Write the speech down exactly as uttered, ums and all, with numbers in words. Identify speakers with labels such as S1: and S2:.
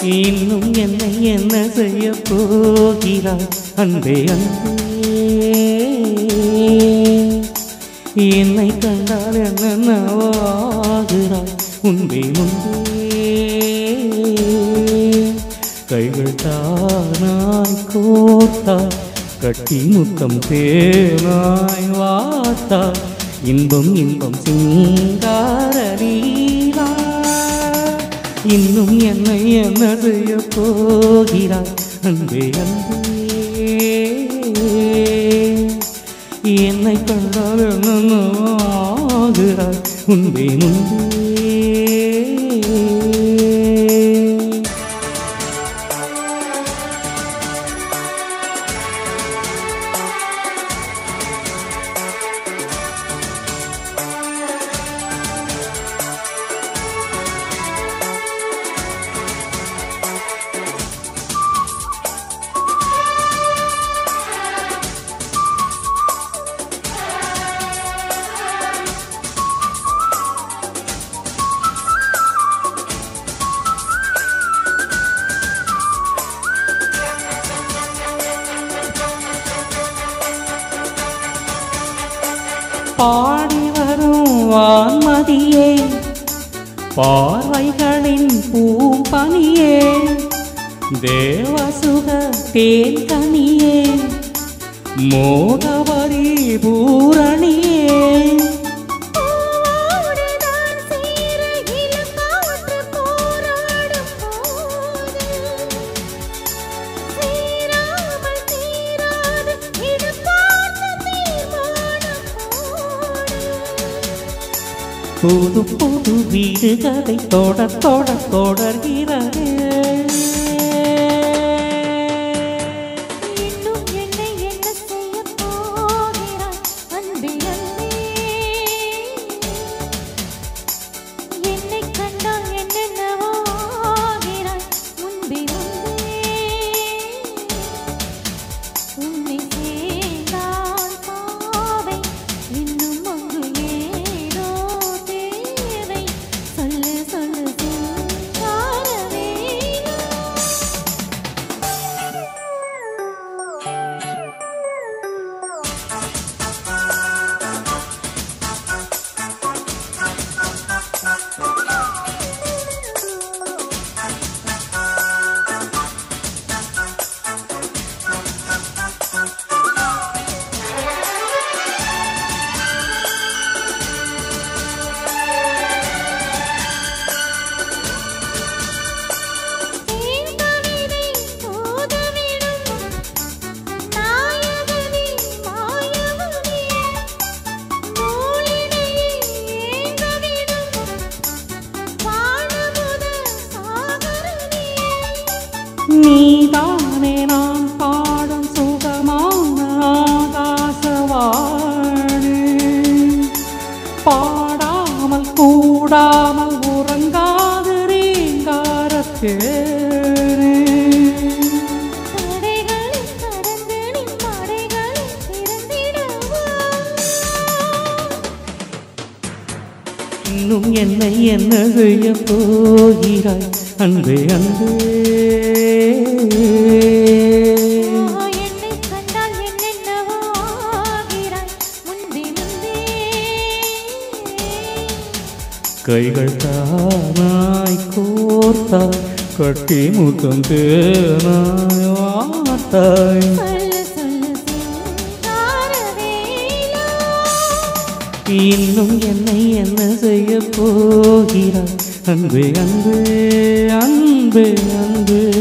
S1: இன்னும் என்னை என்ன செய்ய போகிறாய் அன்பே அன்பே என்னை கண்டால் என்னவாகிறாய் முன்பே முன்பே கைகள் தானாய் கோர்த்தாய் கட்டி முத்தம் தேனாய் வார்த்தாய் இன்பம் இன்பம் சிங்கார லீலா இன்னும் என்னை என்ன செய்ய போகிறாய் அன்பே அன்பே என்னை கண்டால் என்னவாகிறாய் முன்பே முன்பே பாடி வரும் வான்மதியே பார்வைகளின் பூம்பனியே தேவசுக தேன்கனியே மோகவரி பூரணியே புது புது வீடுகளை தொட தொட தொடர்கிறது
S2: இன்னும் என்னை என்ன செய்ய போகிறாய் அன்பே அன்பே என்னை கண்டால் என்னென்னவோ ஆகிறாய் முன்பே முன்பே உன்னை சேர்ந்தால் பாவை இன்னும் அங்கு ஏதோ தேவை சொல்லு சொல்லு சிங்காரவேலா தேன்கவிதை தூதுவிடும் நாயகனே மாயவனே நூலினையே ஏங்கவிடும் வானமுத சாகரனே
S1: நீதானே நான் பாடும் சுகமான ஆகாசவாணி பாடாமல் கூடாமல் உறங்காது ரீங்காரத்தேனே
S2: தடைகளை கடந்து நின் மடைகளை திறந்திடவா
S1: இன்னும் என்னை என்ன செய்ய போகிறாய் அன்பே அன்பே
S2: என்னை கண்டால் என்னென்னவோ ஆகிறாய் முன்பே முன்பே
S1: கைகள் தானாய் கோர்த்தாய் கட்டி முத்தம் தேனாய் வார்த்தாய்
S2: சொல்லு சொல்லு சிங்காரவேலா
S1: இன்னும் என்னை என்ன செய்ய போகிறாய் அன்பே அன்பே அன்பே அன்பே